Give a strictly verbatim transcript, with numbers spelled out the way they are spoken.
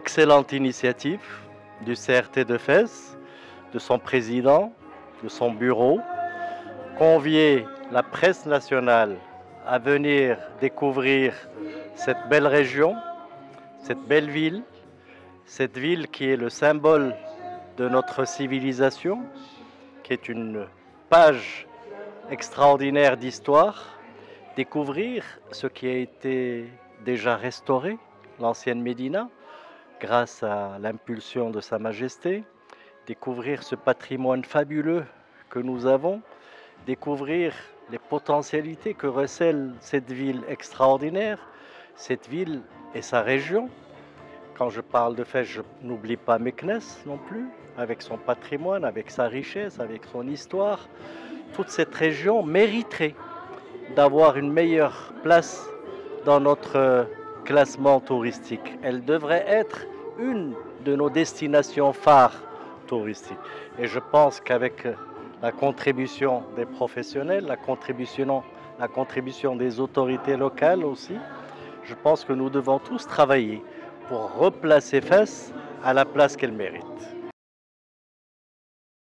excellente initiative du C R T de Fès, de son président, de son bureau, convier la presse nationale à venir découvrir cette belle région, cette belle ville, cette ville qui est le symbole de notre civilisation, qui est une page extraordinaire d'histoire, découvrir ce qui a été déjà restauré, l'ancienne Médina, grâce à l'impulsion de Sa Majesté, découvrir ce patrimoine fabuleux que nous avons, découvrir les potentialités que recèle cette ville extraordinaire, cette ville et sa région. Quand je parle de Fès, je n'oublie pas Meknès non plus, avec son patrimoine, avec sa richesse, avec son histoire. Toute cette région mériterait d'avoir une meilleure place dans notre classement touristique. Elle devrait être une de nos destinations phares touristiques. Et je pense qu'avec la contribution des professionnels, la contribution, la contribution des autorités locales aussi, je pense que nous devons tous travailler pour replacer Fès à la place qu'elle mérite.